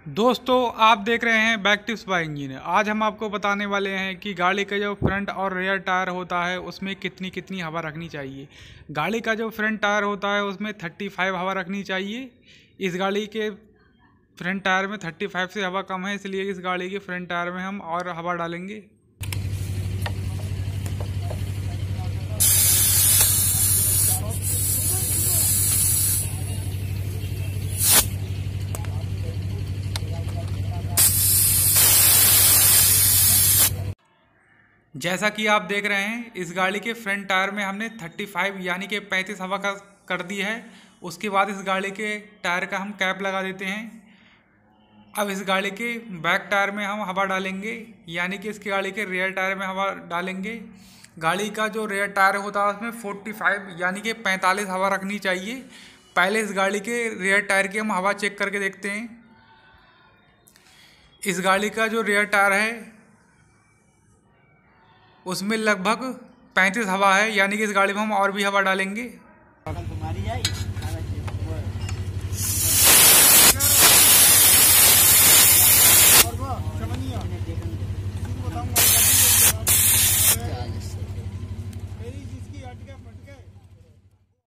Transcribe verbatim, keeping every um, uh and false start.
दोस्तों, आप देख रहे हैं बैक टिप्स बाय इंजीनियर। आज हम आपको बताने वाले हैं कि गाड़ी का जो फ्रंट और रियर टायर होता है उसमें कितनी कितनी हवा रखनी चाहिए। गाड़ी का जो फ्रंट टायर होता है उसमें पैंतीस हवा रखनी चाहिए। इस गाड़ी के फ्रंट टायर में पैंतीस से हवा कम है, इसलिए इस गाड़ी के फ्रंट टायर में हम और हवा डालेंगे। जैसा कि आप देख रहे हैं, इस गाड़ी के फ्रंट टायर में हमने पैंतीस यानी कि पैंतीस हवा का कर दी है। उसके बाद इस गाड़ी के टायर का हम कैप लगा देते हैं। अब इस गाड़ी के बैक टायर में हम हवा डालेंगे, यानी कि इसकी गाड़ी के रियर टायर में हवा डालेंगे। गाड़ी का जो रियर टायर होता है उसमें पैंतालीस यानी कि पैंतालीस हवा रखनी चाहिए। पहले इस गाड़ी के रियर टायर की हम हवा चेक करके देखते हैं। इस गाड़ी का जो रियर टायर है उसमें लगभग पैंतीस हवा है, यानी कि इस गाड़ी में हम और भी हवा डालेंगे।